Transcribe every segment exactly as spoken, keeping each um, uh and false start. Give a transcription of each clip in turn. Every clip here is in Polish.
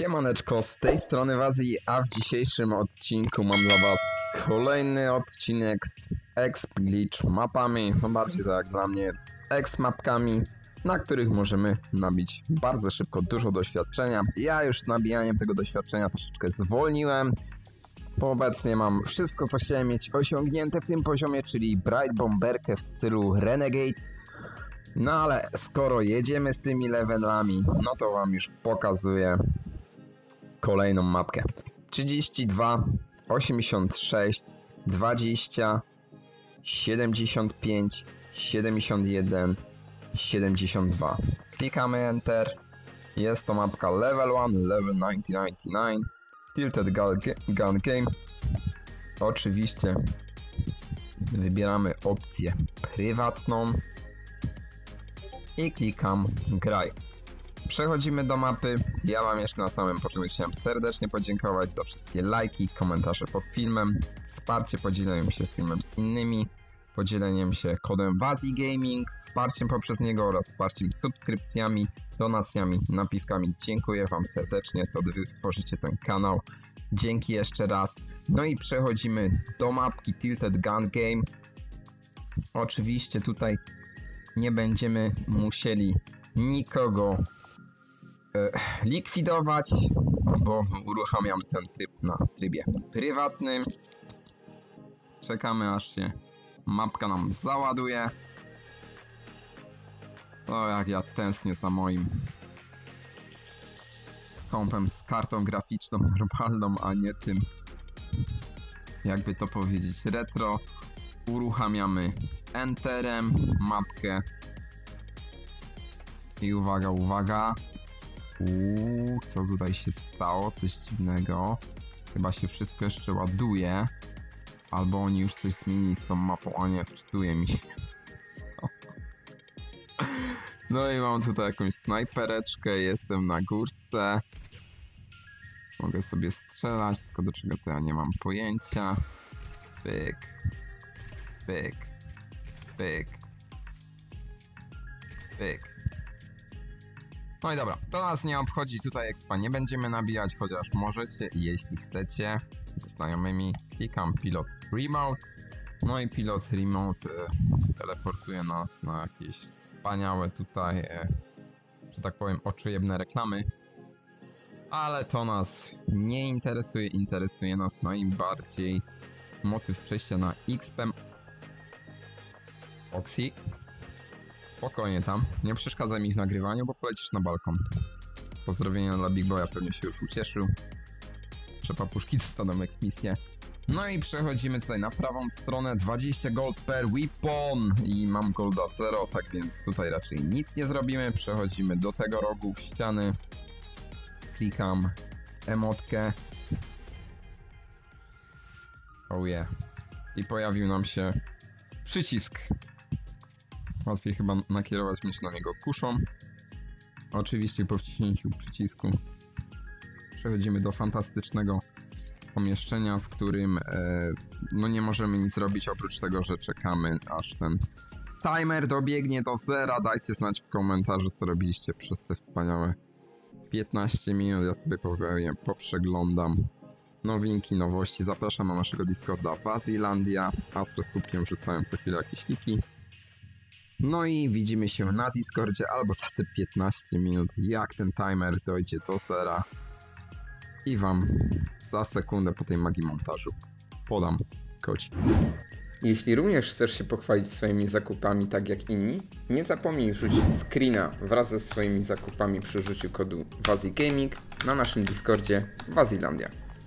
Siemaneczko, z tej strony Wazji, a w dzisiejszym odcinku mam dla was kolejny odcinek z Exp Glitch mapami, no bardziej tak jak dla mnie Exp mapkami, na których możemy nabić bardzo szybko dużo doświadczenia. Ja już z nabijaniem tego doświadczenia troszeczkę zwolniłem, bo obecnie mam wszystko, co chciałem mieć osiągnięte w tym poziomie, czyli Bright Bomberkę w stylu Renegade. No ale skoro jedziemy z tymi levelami, no to wam już pokazuję kolejną mapkę. trzydzieści dwa, osiemdziesiąt sześć, dwadzieścia, siedemdziesiąt pięć, siedemdziesiąt jeden, siedemdziesiąt dwa. Klikamy Enter. Jest to mapka Level jeden, Level dziewięćset dziewięćdziesiąt dziewięć, Tilted Gun Game. Oczywiście wybieramy opcję prywatną i klikam Graj. Przechodzimy do mapy. Ja wam jeszcze na samym początku chciałem serdecznie podziękować za wszystkie lajki, komentarze pod filmem, wsparcie podzieleniem się filmem z innymi, podzieleniem się kodem Wazji Gaming, wsparciem poprzez niego oraz wsparciem subskrypcjami, donacjami, napiwkami. Dziękuję wam serdecznie, to wy tworzycie ten kanał. Dzięki jeszcze raz. No i przechodzimy do mapki Tilted Gun Game. Oczywiście tutaj nie będziemy musieli nikogo e, likwidować, bo uruchamiam ten tryb na trybie prywatnym. Czekamy, aż się mapka nam załaduje. O, jak ja tęsknię za moim kompem z kartą graficzną normalną, a nie tym, jakby to powiedzieć, retro. Uruchamiamy Enterem mapkę. I uwaga, uwaga. Uuu, co tutaj się stało? Coś dziwnego. Chyba się wszystko jeszcze ładuje. Albo oni już coś zmienili z tą mapą. O nie, wczytuje mi się. No i mam tutaj jakąś snajpereczkę. Jestem na górce. Mogę sobie strzelać, tylko do czego to ja nie mam pojęcia. Pyk. Pyk. Pyk. Pyk. No i dobra, to nas nie obchodzi, tutaj expa nie będziemy nabijać, chociaż możecie, jeśli chcecie, ze znajomymi. Klikam Pilot Remote. No i Pilot Remote e, teleportuje nas na jakieś wspaniałe tutaj, e, że tak powiem, oczojebne reklamy. Ale to nas nie interesuje, interesuje nas najbardziej motyw przejścia na X P. Oxy. Spokojnie tam, nie przeszkadzaj mi w nagrywaniu, bo polecisz na balkon. Pozdrowienia dla Big Boya, pewnie się już ucieszył. Że papuszki dostaną eksmisję. No i przechodzimy tutaj na prawą stronę, dwadzieścia gold per weapon i mam golda zero, tak więc tutaj raczej nic nie zrobimy. Przechodzimy do tego rogu ściany. Klikam emotkę. Oh yeah. I pojawił nam się przycisk. Łatwiej chyba nakierować niż na niego kuszą. Oczywiście po wciśnięciu przycisku przechodzimy do fantastycznego pomieszczenia, w którym e, no nie możemy nic robić oprócz tego, że czekamy, aż ten timer dobiegnie do zera. Dajcie znać w komentarzu, co robiliście przez te wspaniałe piętnaście minut. Ja sobie powiem, poprzeglądam nowinki, nowości. Zapraszam na naszego Discorda Wazilandia. Astro z kubkiem wrzucają co chwilę jakieś liki. No i widzimy się na Discordzie albo za te piętnaście minut, jak ten timer dojdzie do zera. I wam za sekundę po tej magii montażu podam kocik. Jeśli również chcesz się pochwalić swoimi zakupami tak jak inni, nie zapomnij rzucić screena wraz ze swoimi zakupami przy użyciu kodu Wazji Gaming na naszym Discordzie Wazilandia.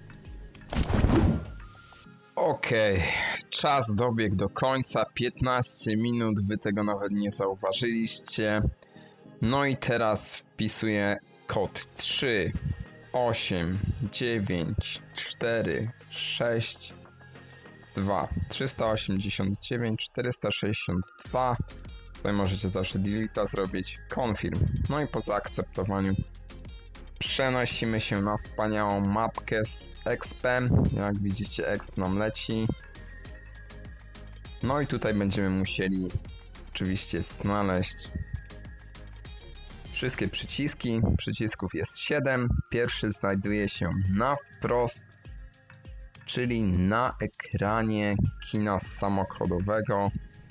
Okej, okay. Czas dobiegł do końca, piętnaście minut, wy tego nawet nie zauważyliście. No i teraz wpisuję kod trzy, osiem, dziewięć, cztery, sześć, dwa, trzysta osiemdziesiąt dziewięć, czterysta sześćdziesiąt dwa. Tutaj możecie zawsze delete'a zrobić, confirm. No i po zaakceptowaniu przenosimy się na wspaniałą mapkę z expem. Jak widzicie, exp nam leci. No i tutaj będziemy musieli oczywiście znaleźć wszystkie przyciski. Przycisków jest siedem. Pierwszy znajduje się na wprost, czyli na ekranie kina samochodowego.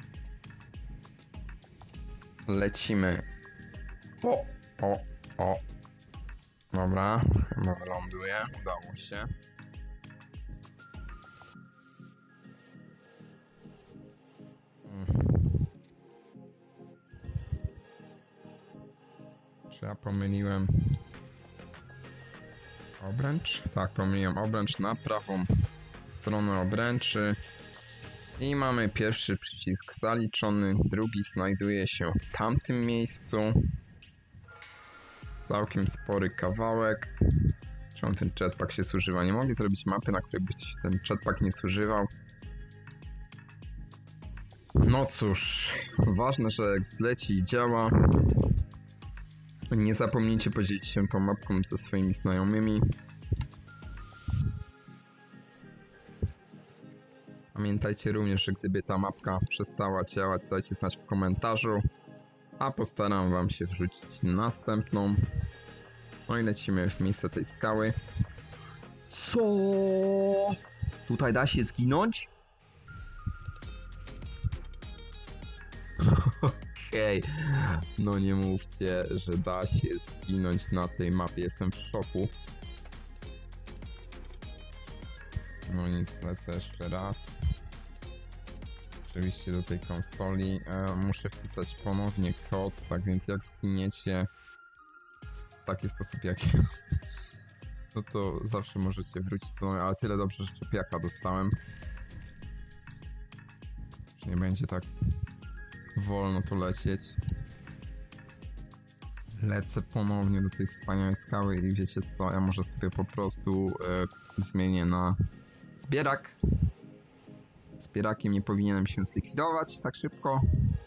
Lecimy. O, o, o. Dobra, chyba wyląduje. Udało się. Czy ja pomyliłem obręcz? Tak, pomyliłem obręcz na prawą stronę obręczy. I mamy pierwszy przycisk zaliczony, drugi znajduje się w tamtym miejscu. Całkiem spory kawałek. Czemu ten jetpack się zużywa? Nie mogli zrobić mapy, na której by się ten jetpack nie zużywał. No cóż, ważne, że jak zleci i działa. Nie zapomnijcie podzielić się tą mapką ze swoimi znajomymi. Pamiętajcie również, że gdyby ta mapka przestała działać, dajcie znać w komentarzu, a postaram wam się wrzucić następną. No i lecimy w miejsce tej skały. Co? Tutaj da się zginąć? Okej, okay. No nie mówcie, że da się zginąć na tej mapie, jestem w szoku. No nic, lecę jeszcze raz. Oczywiście do tej konsoli e, muszę wpisać ponownie kod, tak więc jak zginiecie w taki sposób jak no to zawsze możecie wrócić ponownie, ale tyle dobrze, że czepiaka dostałem. Że nie będzie tak wolno tu lecieć. Lecę ponownie do tej wspaniałej skały i wiecie co, ja może sobie po prostu e, zmienię na zbierak. Zbierakiem nie powinienem się zlikwidować tak szybko.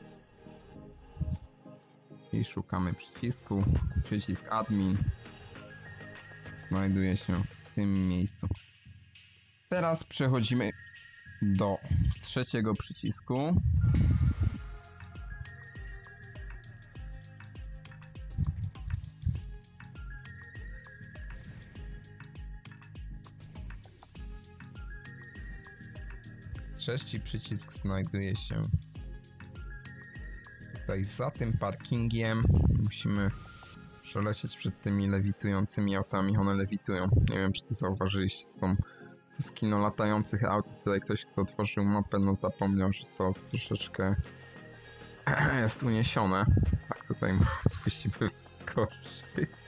I szukamy przycisku. Przycisk admin znajduje się w tym miejscu. Teraz przechodzimy do trzeciego przycisku. Trzeci przycisk znajduje się tutaj za tym parkingiem. Musimy przelecieć przed tymi lewitującymi autami. One lewitują. Nie wiem, czy to zauważyliście. Są to z kino latających aut. Tutaj ktoś, kto tworzył mapę, no zapomniał, że to troszeczkę jest uniesione. Tak, tutaj musimy wskoczyć.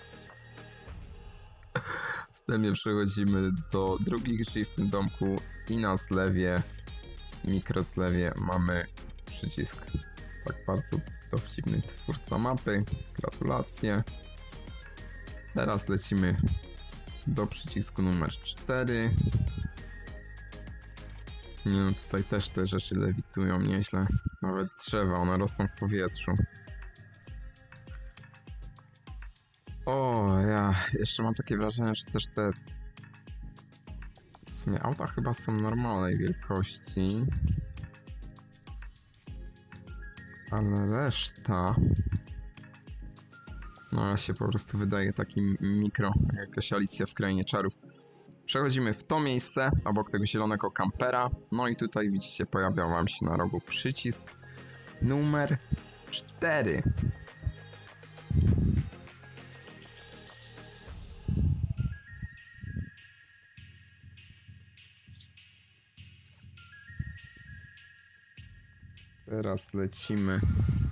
Wstępnie przechodzimy do drugich drzwi w tym domku i na zlewie, mikrozlewie mamy przycisk. Tak bardzo dowcipny twórca mapy. Gratulacje. Teraz lecimy do przycisku numer cztery. Nie no, tutaj też te rzeczy lewitują nieźle. Nawet drzewa, one rosną w powietrzu. O, ja jeszcze mam takie wrażenie, że też te w sumie auta chyba są normalnej wielkości. Ale reszta... No ja się po prostu wydaje taki mikro, jak jakaś Alicja w Krainie Czarów. Przechodzimy w to miejsce, obok tego zielonego kampera. No i tutaj widzicie, pojawiał wam się na rogu przycisk numer cztery. Teraz lecimy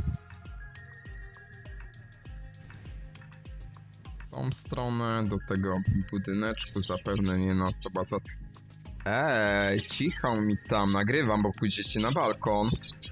w tą stronę, do tego budyneczku, zapewne nie na osoba za... Ej, cicho mi tam, nagrywam, bo pójdziecie na balkon.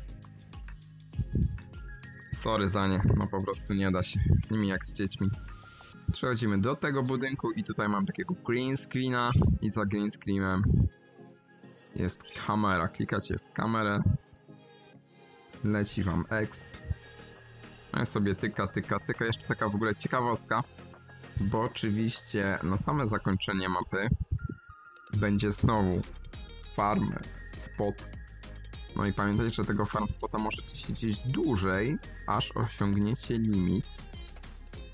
Sorry za nie, no po prostu nie da się, z nimi jak z dziećmi. Przechodzimy do tego budynku i tutaj mam takiego green screena i za green screenem jest kamera, klikacie w kamerę. Leci wam exp. No ja sobie tyka, tyka, tyka. Jeszcze taka w ogóle ciekawostka, bo oczywiście na same zakończenie mapy będzie znowu farm spot. No i pamiętajcie, że tego farm spota możecie siedzieć dłużej, aż osiągniecie limit.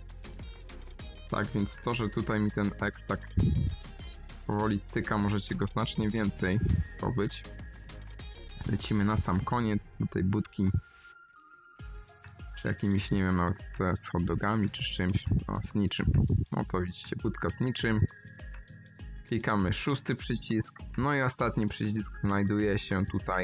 Tak, więc to, że tutaj mi ten X tak powoli tyka, możecie go znacznie więcej zdobyć. Lecimy na sam koniec do tej budki z jakimiś, nie wiem nawet co to jest, hot dogami czy z czymś, no z niczym. No to widzicie, budka z niczym. Klikamy szósty przycisk, no i ostatni przycisk znajduje się tutaj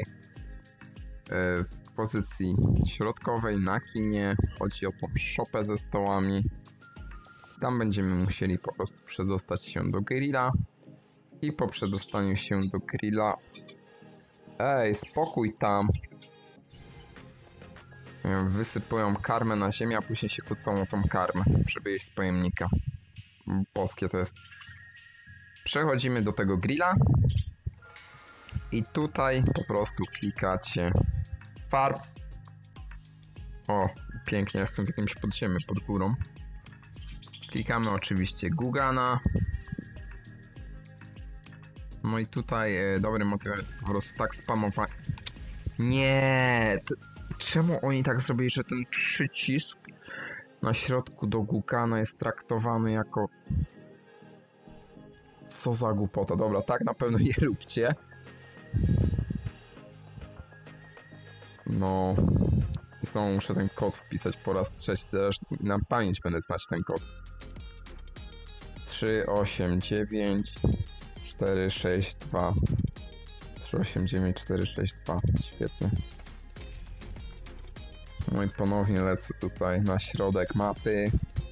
w pozycji środkowej na kinie. Chodzi o tą szopę ze stołami. Tam będziemy musieli po prostu przedostać się do grilla i po przedostaniu się do grilla... Ej, spokój tam! Wysypują karmę na ziemię, a później się kłócą o tą karmę, żeby jeść z pojemnika. Boskie to jest. Przechodzimy do tego grilla i tutaj po prostu klikacie farm. O, pięknie, jestem w jakimś podziemiu pod górą. Klikamy oczywiście Gugana. No i tutaj e, dobrym motywem jest po prostu tak spamować. Nie! Czemu oni tak zrobili, że ten przycisk na środku do Gugana jest traktowany jako... Co za głupota. Dobra, tak na pewno nie róbcie. No... I znowu muszę ten kod wpisać po raz trzeci, też na pamięć będę znać ten kod. trzy osiem dziewięć cztery sześć dwa trzy osiem dziewięć cztery sześć dwa. Świetnie. No i ponownie lecę tutaj na środek mapy.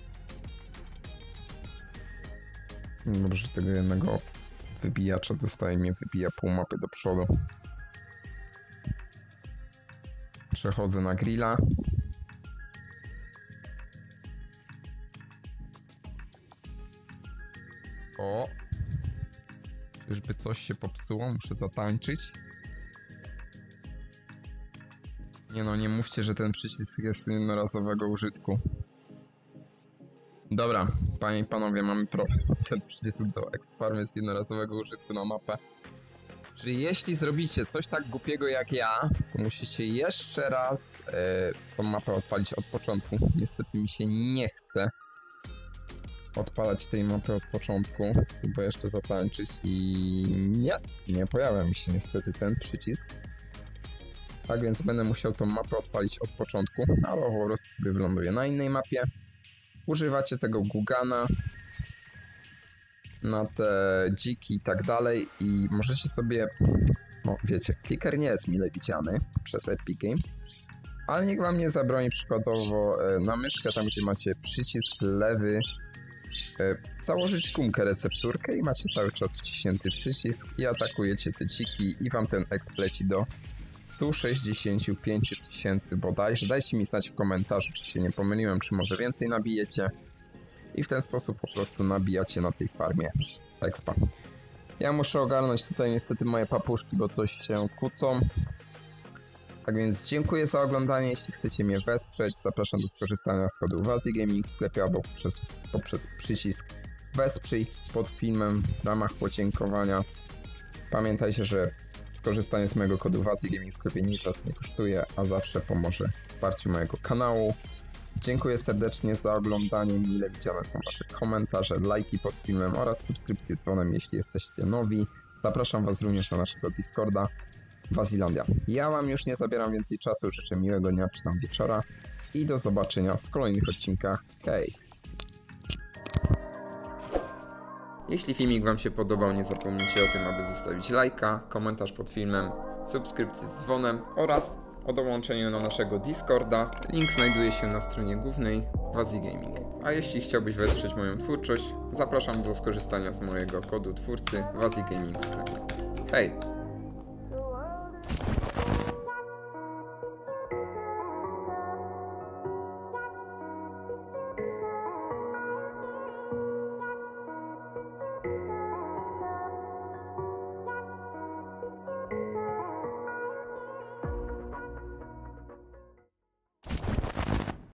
Dobrze, tego jednego wybijacza dostaje, mnie wybija pół mapy do przodu. Przechodzę na grilla. O! Czyżby coś się popsuło? Muszę zatańczyć. Nie no, nie mówcie, że ten przycisk jest jednorazowego użytku. Dobra, panie i panowie, mamy problem. Ten przycisk do X-Farm jest jednorazowego użytku na mapę. Czyli jeśli zrobicie coś tak głupiego jak ja, to musicie jeszcze raz e, tą mapę odpalić od początku. Niestety mi się nie chce odpalać tej mapy od początku. Spróbuję jeszcze zatańczyć i nie, nie pojawia mi się niestety ten przycisk. Tak więc będę musiał tą mapę odpalić od początku, ale po prostu sobie wyląduję na innej mapie. Używacie tego Gugana na te dziki i tak dalej i możecie sobie, no wiecie, clicker nie jest mile widziany przez Epic Games, ale niech wam nie zabroni przykładowo na myszkę, tam gdzie macie przycisk lewy, założyć gumkę recepturkę i macie cały czas wciśnięty przycisk i atakujecie te dziki i wam ten exp leci do stu sześćdziesięciu pięciu tysięcy bodajże. Dajcie mi znać w komentarzu, czy się nie pomyliłem, czy może więcej nabijecie. I w ten sposób po prostu nabijacie na tej farmie expa. Ja muszę ogarnąć tutaj niestety moje papuszki, bo coś się kłócą. Tak więc dziękuję za oglądanie. Jeśli chcecie mnie wesprzeć, zapraszam do skorzystania z kodu WazziGaming w sklepie albo poprzez, poprzez przycisk wesprzyj pod filmem w ramach podziękowania. Pamiętajcie, że skorzystanie z mojego kodu WazziGaming w sklepie nic was nie kosztuje, a zawsze pomoże wsparciu mojego kanału. Dziękuję serdecznie za oglądanie, mile widziane są wasze komentarze, lajki pod filmem oraz subskrypcje z dzwonem, jeśli jesteście nowi. Zapraszam was również na naszego Discorda Wazilandia. Ja wam już nie zabieram więcej czasu, życzę miłego dnia czy tam wieczora i do zobaczenia w kolejnych odcinkach. Hej! Jeśli filmik wam się podobał, nie zapomnijcie o tym, aby zostawić lajka, komentarz pod filmem, subskrypcję z dzwonem oraz o dołączeniu do naszego Discorda. Link znajduje się na stronie głównej WazziGaming. A jeśli chciałbyś wesprzeć moją twórczość, zapraszam do skorzystania z mojego kodu twórcy WazziGaming w sklepie. Hej!